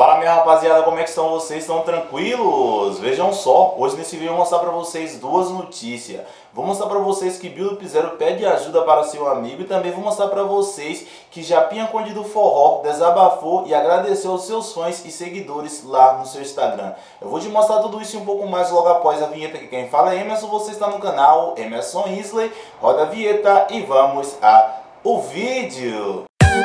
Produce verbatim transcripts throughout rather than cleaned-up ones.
Fala, minha rapaziada, como é que estão vocês? Estão tranquilos? Vejam só, hoje nesse vídeo eu vou mostrar pra vocês duas notícias. Vou mostrar pra vocês que Bill do Piseiro pede ajuda para seu amigo e também vou mostrar pra vocês que Japinha Conde do Forró desabafou e agradeceu aos seus fãs e seguidores lá no seu Instagram. Eu vou te mostrar tudo isso e um pouco mais logo após a vinheta, que quem fala é Emerson, você está no canal Emerson Isley. Roda a vinheta e vamos ao vídeo.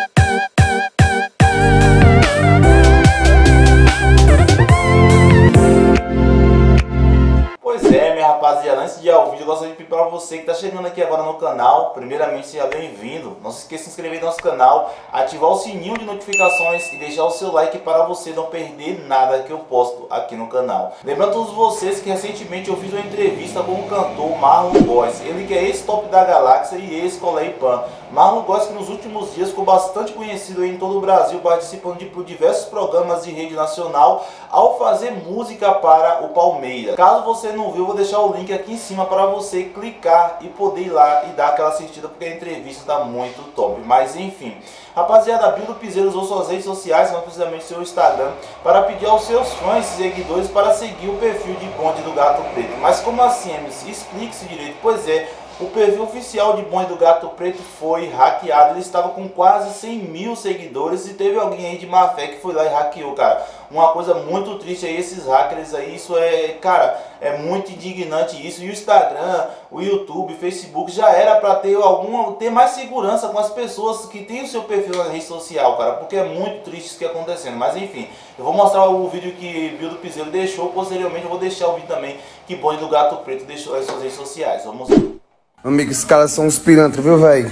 Rapaziada, antes de ir ao vídeo, eu gostaria de pedir para você que está chegando aqui agora no canal, primeiramente seja bem-vindo. Não se esqueça de se inscrever no nosso canal, ativar o sininho de notificações e deixar o seu like para você não perder nada que eu posto aqui no canal. Lembrando a todos vocês que recentemente eu fiz uma entrevista com o cantor Marlon Góes, ele que é ex-top da galáxia e ex-Coleipan. Marlon Góes, que nos últimos dias ficou bastante conhecido em todo o Brasil, participando de diversos programas de rede nacional ao fazer música para o Palmeiras. Caso você não viu, eu vou deixar o link aqui em cima para você clicar e poder ir lá e dar aquela assistida, porque a entrevista está muito top. Mas enfim, rapaziada, Bill do Piseiro usou suas redes sociais, mais precisamente seu Instagram, para pedir aos seus fãs e seguidores para seguir o perfil de Bonde do Gato Preto. Mas como assim, M C? Explique-se direito. Pois é, o perfil oficial de Bonde do Gato Preto foi hackeado. Ele estava com quase cem mil seguidores e teve alguém aí de má fé que foi lá e hackeou, cara. Uma coisa muito triste aí, esses hackers aí, isso é, cara, é muito indignante isso. E o Instagram, o YouTube, o Facebook já era para ter alguma, ter mais segurança com as pessoas que têm o seu perfil na rede social, cara, porque é muito triste isso que está acontecendo. Mas enfim, eu vou mostrar o vídeo que Bill do Piseiro deixou, posteriormente eu vou deixar o vídeo também que Bonde do Gato Preto deixou nas suas redes sociais. Vamos ver. Amigo, esses caras são uns pilantras, viu, velho?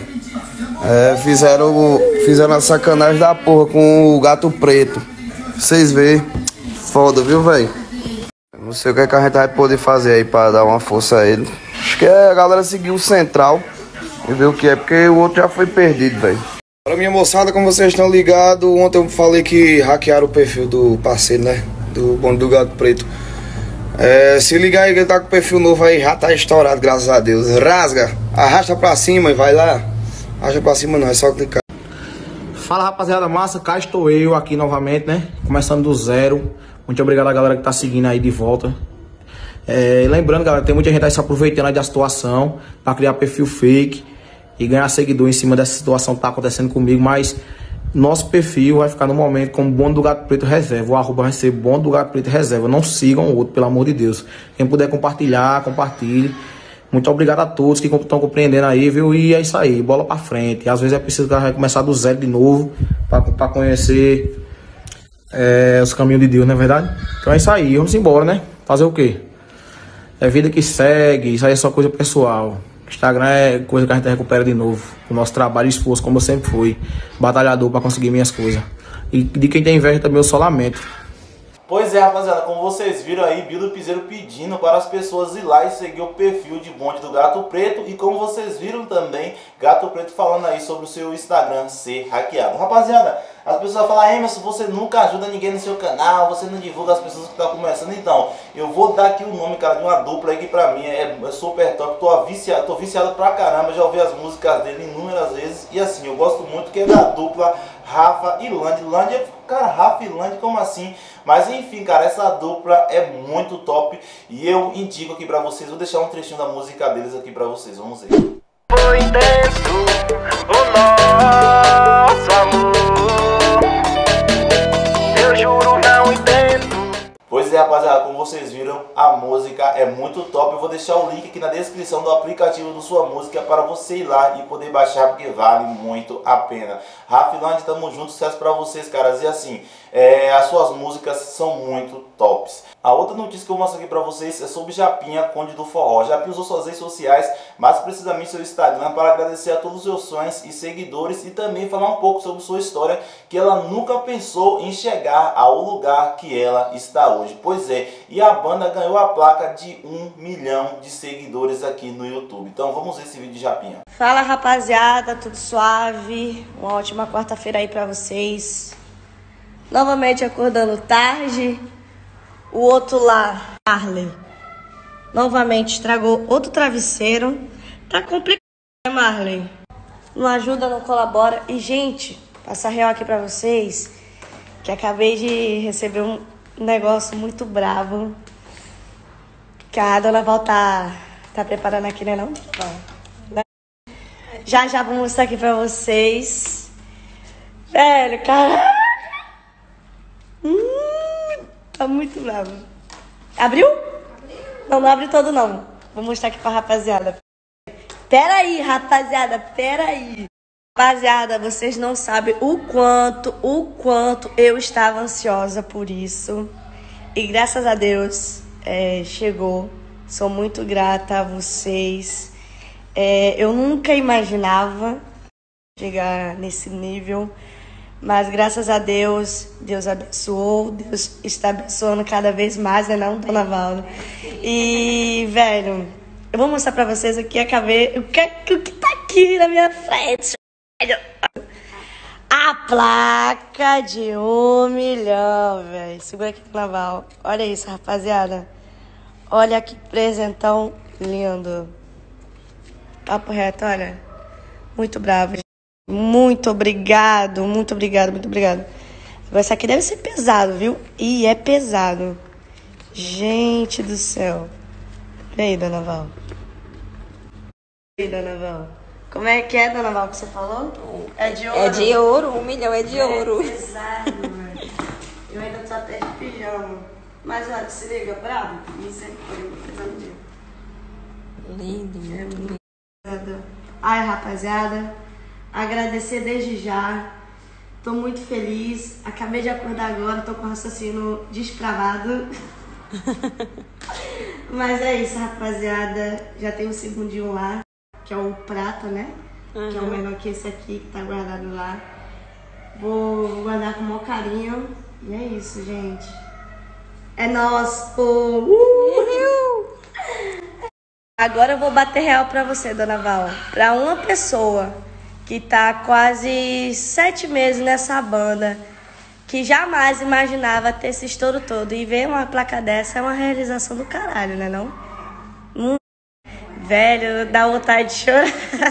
É, fizeram, fizeram a sacanagem da porra com o Gato Preto. Vocês vê, foda, viu, velho? Não sei o que, é que a gente vai poder fazer aí pra dar uma força a ele. Acho que é a galera seguir o central e ver o que é, porque o outro já foi perdido, velho. Para minha moçada, como vocês estão ligados, ontem eu falei que hackearam o perfil do parceiro, né? Do Bonde do Gato Preto. É, se ligar aí que ele tá com o perfil novo aí, já tá estourado, graças a Deus. Rasga, arrasta pra cima e vai lá. Arrasta pra cima não, é só clicar. Fala, rapaziada massa, cá estou eu aqui novamente, né? Começando do zero. Muito obrigado a galera que tá seguindo aí de volta. É, lembrando, galera, tem muita gente aí se aproveitando aí da situação pra criar perfil fake e ganhar seguidor em cima dessa situação que tá acontecendo comigo, mas nosso perfil vai ficar no momento como Bonde do Gato Preto Reserva. O arroba vai ser Bonde do Gato Preto Reserva. Não sigam o outro, pelo amor de Deus. Quem puder compartilhar, compartilhe. Muito obrigado a todos que estão compreendendo aí, viu? E é isso aí, bola pra frente. Às vezes é preciso que a gente começar do zero de novo pra, pra conhecer é, os caminhos de Deus, não é verdade? Então é isso aí, vamos embora, né? Fazer o quê? É vida que segue, isso aí é só coisa pessoal. Instagram é coisa que a gente recupera de novo. O nosso trabalho e esforço, como eu sempre fui. Batalhador para conseguir minhas coisas. E de quem tem inveja também eu só lamento. Pois é, rapaziada, como vocês viram aí, Bill do Piseiro pedindo para as pessoas ir lá e seguir o perfil de Bonde do Gato Preto. E como vocês viram também, Gato Preto falando aí sobre o seu Instagram ser hackeado. Rapaziada, as pessoas falam, Emerson, você nunca ajuda ninguém no seu canal, você não divulga as pessoas que estão começando. Então, eu vou dar aqui o nome, cara, de uma dupla aí que pra mim é, é super top. Tô viciado, tô viciado pra caramba, já ouvi as músicas dele inúmeras vezes. E assim, eu gosto muito que é da dupla Rafa e Land. Land é, cara, Rafa e Land, como assim? Mas enfim, cara, essa dupla é muito top e eu indico aqui pra vocês, vou deixar um trechinho da música deles aqui pra vocês, vamos ver. Foi intenso o nosso amor, eu juro não entendo. Pois é, rapaziada, como vocês viram, a música é muito top. Eu vou deixar o link aqui na descrição do aplicativo do Sua Música para você ir lá e poder baixar, porque vale muito a pena. Rafa e Land, tamo junto, sucesso pra vocês, caras. E assim, é, as suas músicas são muito tops. A outra notícia que eu mostro aqui pra vocês é sobre Japinha Conde do Forró. Japinha usou suas redes sociais, mais precisamente seu Instagram, para agradecer a todos os seus fãs e seguidores e também falar um pouco sobre sua história, que ela nunca pensou em chegar ao lugar que ela está hoje. Pois é, e a banda ganhou a placa de um milhão de seguidores aqui no YouTube. Então vamos ver esse vídeo de Japinha. Fala, rapaziada, tudo suave? Uma ótima quarta-feira aí pra vocês. Novamente acordando tarde. O outro lá, Marley, novamente estragou outro travesseiro. Tá complicado, né, Marley? Não ajuda, não colabora. E, gente, passar real aqui pra vocês. que acabei de receber um negócio muito bravo. Que a dona Val tá, tá preparando aqui, né não? Né? Já já vou mostrar aqui pra vocês. Velho, cara. Hum, tá muito bravo. Abriu? Não, não abre todo não. Vou mostrar aqui pra rapaziada. Pera aí, rapaziada, pera aí. Rapaziada, vocês não sabem o quanto, o quanto eu estava ansiosa por isso. E graças a Deus, é, chegou. Sou muito grata a vocês. É, eu nunca imaginava chegar nesse nível. Mas graças a Deus, Deus abençoou. Deus está abençoando cada vez mais, né não, dona Valda? E, velho, eu vou mostrar pra vocês aqui, acabei, o que, o que tá aqui na minha frente. A placa de um milhão, velho. Segura aqui, Naval. Olha isso, rapaziada. Olha que presentão lindo. Papo reto, olha. Muito bravo. Muito obrigado, muito obrigado, muito obrigado. Agora, isso aqui deve ser pesado, viu? E é pesado. Gente do céu. E aí, dona Val? E aí, dona Val? Como é que é, dona Val, que você falou? É de ouro? É de ouro, um milhão é de ouro. É pesado, mano. Eu ainda tô até de pijama. Mas olha, se liga, bravo. Misericórdia, Lindo, lindo. Ai, rapaziada, agradecer desde já. Tô muito feliz. Acabei de acordar agora, tô com o raciocínio despravado. Mas é isso, rapaziada. Já tem um segundinho lá, que é o prata, né? Uhum. Que é o menor que esse aqui, que tá guardado lá. Vou, vou guardar com o maior carinho. E é isso, gente. É nosso! Uh! Agora eu vou bater real pra você, dona Val. Pra uma pessoa que tá quase sete meses nessa banda, que jamais imaginava ter esse estouro todo, e ver uma placa dessa é uma realização do caralho, né não? Hum, velho, dá vontade de chorar.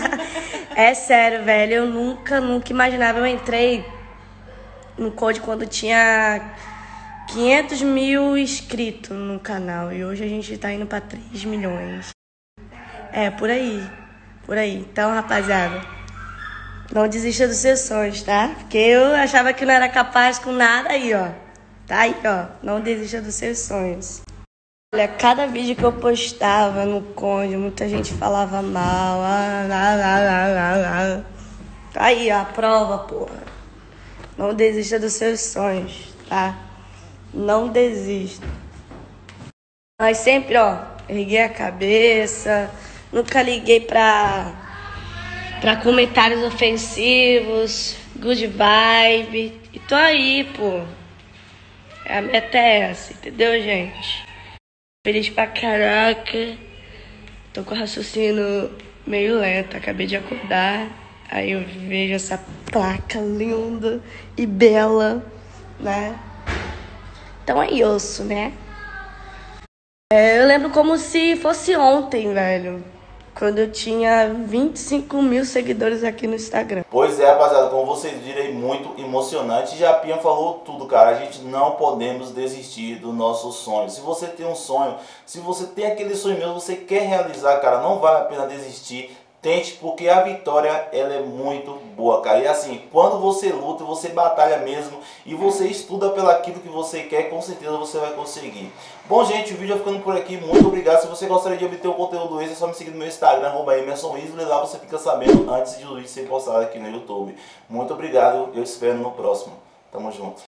É sério, velho, eu nunca, nunca imaginava. Eu entrei no Code quando tinha quinhentos mil inscritos no canal, e hoje a gente tá indo pra três milhões. É, por aí, por aí. Então, rapaziada, não desista dos seus sonhos, tá? Porque eu achava que não era capaz com nada aí, ó. Tá aí, ó. Não desista dos seus sonhos. Olha, cada vídeo que eu postava no Conde, muita gente falava mal. Ah, lá, lá, lá, lá, lá. Tá aí, ó, a prova, porra. Não desista dos seus sonhos, tá? Não desista. Mas sempre, ó, erguei a cabeça. Nunca liguei pra, pra comentários ofensivos, good vibe. E tô aí, pô. A meta é essa, entendeu, gente? Feliz pra caraca. Tô com o raciocínio meio lento. Acabei de acordar. Aí eu vejo essa placa linda e bela, né? Então é isso, né? É, eu lembro como se fosse ontem, velho. Quando eu tinha vinte e cinco mil seguidores aqui no Instagram. Pois é, rapaziada, como vocês viram aí, muito emocionante. Japinha falou tudo, cara. A gente não podemos desistir do nosso sonho. Se você tem um sonho, se você tem aquele sonho mesmo, você quer realizar, cara, não vale a pena desistir. Tente, porque a vitória, ela é muito boa, cara. E assim, quando você luta, você batalha mesmo e você estuda pelo aquilo que você quer, com certeza você vai conseguir. Bom, gente, o vídeo vai ficando por aqui. Muito obrigado. Se você gostaria de obter o conteúdo esse, é só me seguir no meu Instagram, arroba Emerson Isley. Lá você fica sabendo antes de o vídeo ser postado aqui no YouTube. Muito obrigado. Eu te espero no próximo. Tamo junto.